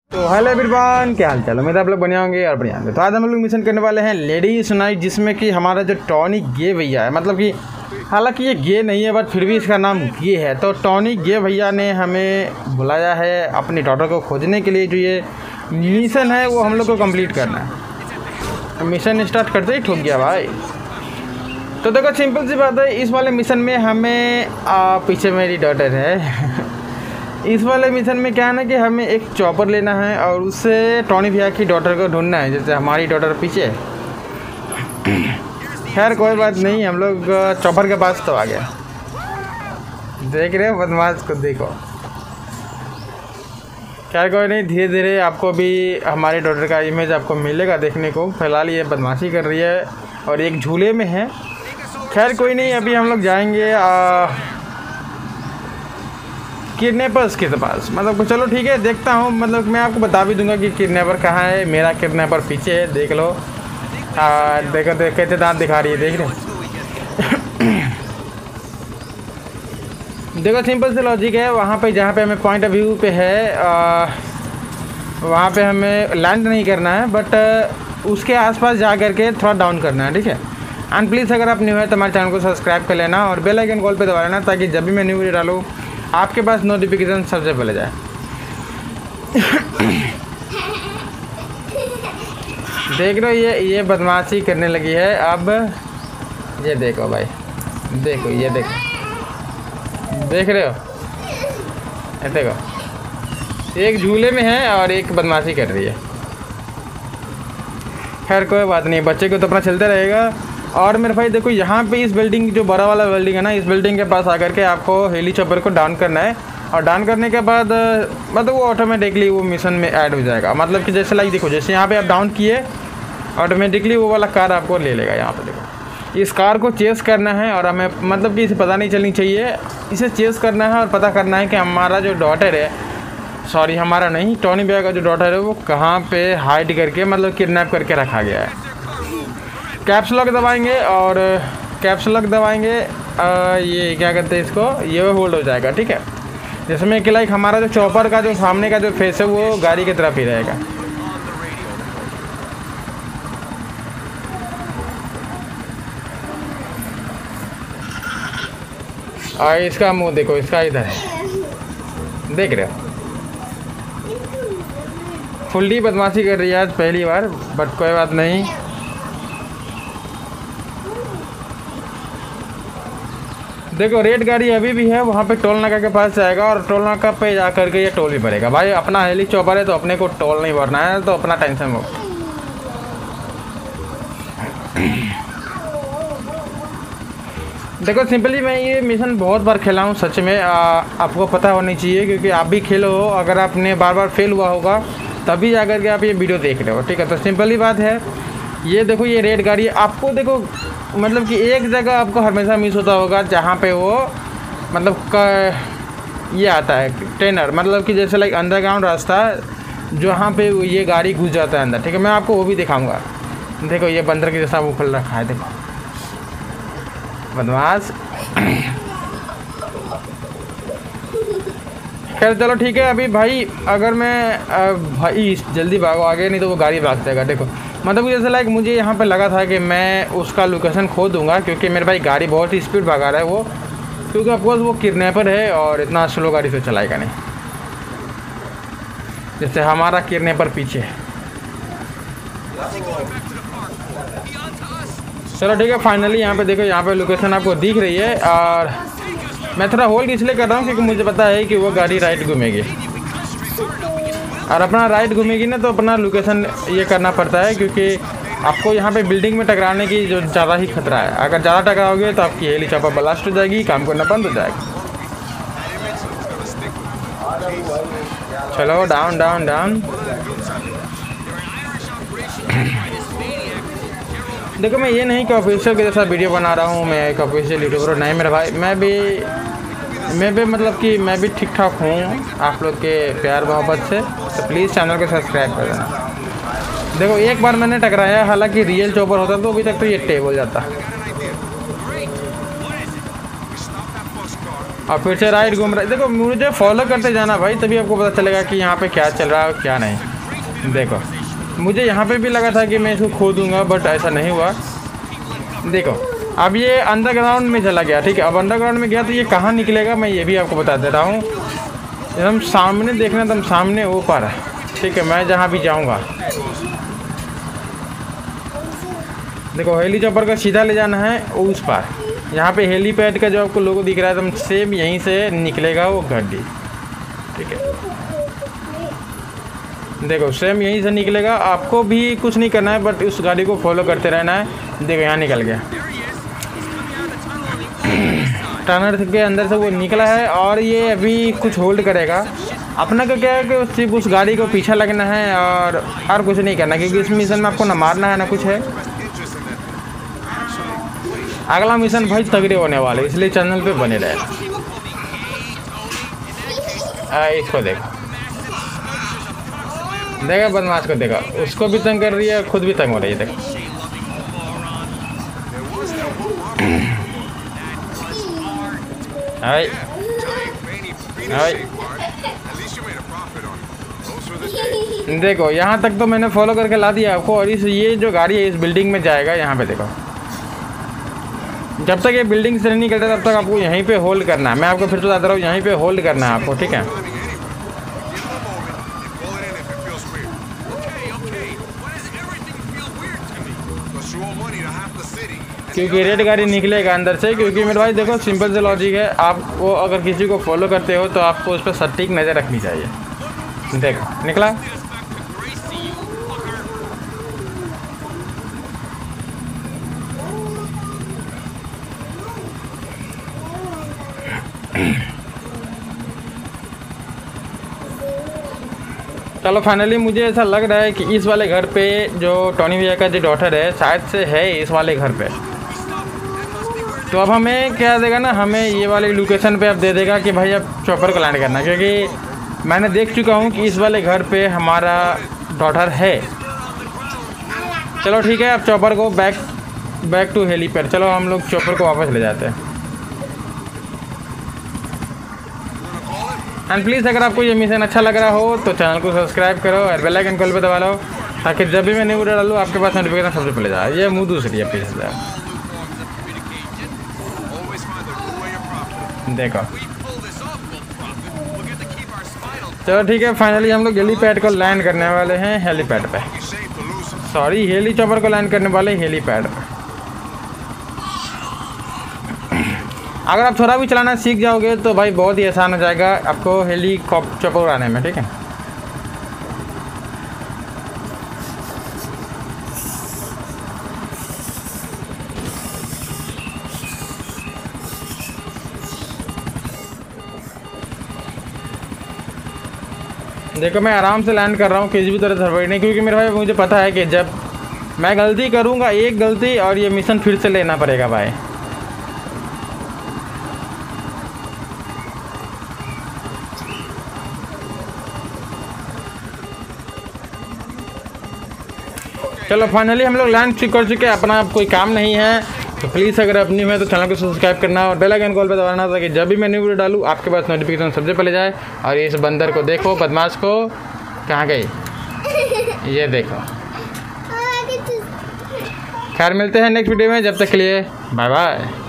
तो hello everyone, क्या हाल चाल है। आप लोग बढ़िया होंगे और बढ़िया होंगे। तो आज हम लोग मिशन करने वाले हैं लेडीज नाइट, जिसमें कि हमारा जो टॉनी गे भैया है, मतलब कि हालांकि ये गे नहीं है बट फिर भी इसका नाम गे है। तो टॉनी गे भैया ने हमें बुलाया है अपनी डॉटर को खोजने के लिए। जो ये मिशन है वो हम लोग को कंप्लीट करना है। मिशन स्टार्ट करते ही ठुक गया भाई। तो देखो सिंपल सी बात है, इस वाले मिशन में हमें पीछे मेरी डॉटर है इस वाले मिशन में क्या है ना कि हमें एक चॉपर लेना है और उससे टॉनी भैया की डॉटर को ढूंढना है। जैसे हमारी डॉटर पीछे, खैर कोई बात नहीं, हम लोग चॉपर के पास तो आ गया। देख रहे हो बदमाश को, देखो। खैर कोई नहीं, धीरे धीरे आपको भी हमारी डॉटर का इमेज आपको मिलेगा देखने को। फिलहाल ये बदमाशी कर रही है और एक झूले में है। खैर कोई नहीं, अभी हम लोग जाएंगे किडनैपर्स के पास। मतलब चलो ठीक है, देखता हूँ। मतलब मैं आपको बता भी दूंगा कि किडनैपर कहाँ है। मेरा किडनैपर पीछे है, देख लो। देखो कैसे दांत दिखा रही है, देख रहे देखो सिंपल से लॉजिक है। वहाँ पे जहाँ पे हमें पॉइंट ऑफ व्यू पे है वहाँ पे हमें लैंड नहीं करना है, बट उसके आसपास जा करके थोड़ा डाउन करना है, ठीक है। एंड प्लीज़ अगर आप न्यू है तो हमारे चैनल को सब्सक्राइब कर लेना और बेल आइकन कॉल पे दबा लेना, ताकि जब भी मैं न्यू वीडियो डालूँ आपके पास नोटिफिकेशन सबसे पहले जाए। देख रहे हो ये बदमाशी करने लगी है। अब ये देखो भाई, देखो ये देखो, देख रहे हो, ये देखो, एक झूले में है और एक बदमाशी कर रही है। खैर कोई बात नहीं, बच्चे को तो अपना चलते रहेगा। और मेरे भाई देखो, यहाँ पे इस बिल्डिंग, जो बड़ा वाला बिल्डिंग है ना, इस बिल्डिंग के पास आकर के आपको हेलीकॉप्टर को डाउन करना है। और डाउन करने के बाद मतलब वो ऑटोमेटिकली वो मिशन में ऐड हो जाएगा। मतलब कि जैसे लाइक देखो, जैसे यहाँ पे आप डाउन किए, ऑटोमेटिकली वो वाला कार आपको ले लेगा। यहाँ पे देखो, इस कार को चेस करना है और हमें मतलब कि इसे पता नहीं चलनी चाहिए। इसे चेस करना है और पता करना है कि हमारा जो डॉटर है, सॉरी हमारा नहीं, टॉनी भैया का जो डॉटर है वो कहाँ पे हाइड करके, मतलब किडनैप करके रखा गया है। कैप्स लॉक दबाएंगे और कैप्स लॉक दबाएंगे, ये क्या कहते हैं इसको, ये होल्ड हो जाएगा, ठीक है। जिसमें कि लाइक हमारा जो चॉपर का जो सामने का जो फेस है वो गाड़ी की तरफ ही रहेगा। और इसका मुंह देखो, इसका इधर है, देख रहे हो। फुल्ली बदमाशी कर रही है आज पहली बार, बट कोई बात नहीं। देखो रेड गाड़ी अभी भी है, वहाँ पे टोल नाका के पास जाएगा और टोल नाका पे जा करके ये टोल भी भरेगा। भाई अपना हेली चॉपर है तो अपने को टोल नहीं भरना है, तो अपना टेंशन हो। देखो सिंपली मैं ये मिशन बहुत बार खेला हूँ सच में, आपको पता होनी चाहिए, क्योंकि आप भी खेलो हो। अगर आपने बार बार फेल हुआ होगा तभी जा करके आप ये वीडियो देख रहे हो, ठीक है। तो सिंपली बात है, ये देखो ये रेड गाड़ी आपको देखो, मतलब कि एक जगह आपको हमेशा मिस होता होगा जहाँ पे वो मतलब ये आता है ट्रेनर, मतलब कि जैसे लाइक अंडरग्राउंड रास्ता जहाँ पे ये गाड़ी घुस जाता है अंदर, ठीक है। मैं आपको वो भी दिखाऊंगा। देखो ये बंदर के जैसा वो खुल रखा है, देखो बदमाश। खैर चलो ठीक है। अभी भाई अगर मैं भाई जल्दी भागो आगे, नहीं तो वो गाड़ी भाग जाएगा। देखो मतलब जैसे लाइक मुझे यहाँ पे लगा था कि मैं उसका लोकेशन खो दूंगा, क्योंकि मेरे भाई गाड़ी बहुत ही स्पीड भगा रहा है वो, क्योंकि ऑफकोर्स वो किडनैपर है और इतना स्लो गाड़ी से चलाएगा नहीं। जैसे हमारा किडनैपर पीछे है। चलो ठीक है, फाइनली यहाँ पे देखो, यहाँ पे लोकेशन आपको दिख रही है। और मैं थोड़ा होल्ड इसलिए कर रहा हूँ क्योंकि मुझे पता है कि वो गाड़ी राइट घूमेगी, और अपना राइट घूमेगी ना तो अपना लोकेशन ये करना पड़ता है, क्योंकि आपको यहाँ पे बिल्डिंग में टकराने की जो ज़्यादा ही खतरा है। अगर ज़्यादा टकराओगे तो आपकी हेली चॉपर ब्लास्ट हो जाएगी, काम करना बंद हो जाएगा। चलो डाउन डाउन डाउन। देखो मैं ये नहीं कि ऑफिशियल के जैसा वीडियो बना रहा हूँ, मैं एक ऑफिशियल यूट्यूबर नहीं मेरा भाई। मैं भी मतलब कि मैं भी ठीक ठाक हूँ आप लोग के प्यार मोहब्बत से। तो प्लीज़ चैनल को सब्सक्राइब कर देना। देखो एक बार मैंने टकराया, हालांकि रियल चॉपर होता तो अभी तक तो ये टेबल जाता। और फिर से राइट घूम रहा है। देखो मुझे फॉलो करते जाना भाई, तभी आपको पता चलेगा कि यहाँ पे क्या चल रहा है और क्या नहीं। देखो मुझे यहाँ पे भी लगा था कि मैं इसको खो दूँगा, बट ऐसा नहीं हुआ। देखो अब ये अंडरग्राउंड में चला गया, ठीक है। अब अंडरग्राउंड में गया तो ये कहाँ निकलेगा मैं ये भी आपको बता दे रहा हूँ। एकदम सामने देखना, एकदम सामने ऊपर है, ठीक है। मैं जहाँ भी जाऊँगा, देखो हेलीकॉप्टर का सीधा ले जाना है उस पार। यहाँ पे हेलीपैड का जो आपको लोगो दिख रहा है एकदम सेम यहीं से निकलेगा वो गाड़ी, ठीक है। देखो सेम यहीं से निकलेगा, आपको भी कुछ नहीं करना है, बट उस गाड़ी को फॉलो करते रहना है। देखो यहाँ निकल गया, टनल के अंदर से वो निकला है और ये अभी कुछ होल्ड करेगा। अपना का क्या है कि सिर्फ उस गाड़ी को पीछा लगना है और कुछ नहीं करना, क्योंकि इस मिशन में आपको ना मारना है ना कुछ है। अगला मिशन भाई तगड़े होने वाले, इसलिए चैनल पे बने रहे। इसको देखो, देखा बदमाश को, देखा उसको भी तंग कर रही है, खुद भी तंग हो रही है। देखो हाय हाय, देखो यहाँ तक तो मैंने फॉलो करके ला दिया आपको। और ये जो गाड़ी है इस बिल्डिंग में जाएगा। यहाँ पे देखो, जब तक ये बिल्डिंग से नहीं निकलता तब तक आपको यहीं पे होल्ड करना है। मैं आपको फिर से बता रहा हूँ, यहीं पे होल्ड करना है आपको, ठीक है। क्योंकि रेड गाड़ी निकलेगा अंदर से, क्योंकि मेरे भाई देखो सिंपल से लॉजिक है। आप वो अगर किसी को फॉलो करते हो तो आपको उस पर सटीक नज़र रखनी चाहिए। देखो निकला, चलो फाइनली मुझे ऐसा लग रहा है कि इस वाले घर पे जो टॉनी भैया का जो डॉटर है शायद से है इस वाले घर पे। तो अब हमें क्या देगा ना, हमें ये वाली लोकेशन पे अब दे देगा कि भाई अब चॉपर को लैंड करना, क्योंकि मैंने देख चुका हूँ कि इस वाले घर पे हमारा डॉटर है। चलो ठीक है, अब चॉपर को बैक टू हेलीपैड। चलो हम लोग चॉपर को वापस ले जाते हैं। एंड प्लीज़ अगर आपको ये मिशन अच्छा लग रहा हो तो चैनल को सब्सक्राइब करो और बेल आइकन कॉल पे दबा लो, ताकि जब भी मैं न्यू वीडियो डालूँ आपके पास नोटिफिकेशन सबसे पहले जाए। ये मुँह दूसरी है प्लीज़। देखो चलो ठीक है, फाइनली हम लोग हेलीपैड को लैंड करने वाले हैं। हेलीपैड पे, सॉरी हेलीकॉप्टर को लैंड करने वाले हेलीपैड पे। अगर आप थोड़ा भी चलाना सीख जाओगे तो भाई बहुत ही आसान हो जाएगा आपको हेलीकॉप्टर उड़ाने में, ठीक है। देखो मैं आराम से लैंड कर रहा हूँ, किसी भी तरह से हड़बड़ी नहीं, क्योंकि मेरे भाई मुझे पता है कि जब मैं गलती करूँगा एक गलती और ये मिशन फिर से लेना पड़ेगा भाई। चलो फाइनली हम लोग लैंड कर चुके हैं। अपना कोई काम नहीं है तो प्लीज़ अगर आप न्यू है तो चैनल को सब्सक्राइब करना और बेल आइकन कॉल पे दबाना, ताकि जब भी मैं न्यू वीडियो डालूँ आपके पास नोटिफिकेशन सबसे पहले जाए। और इस बंदर को देखो, बदमाश को, कहाँ गई ये देखो। खैर मिलते हैं नेक्स्ट वीडियो में, जब तक के लिए बाय बाय।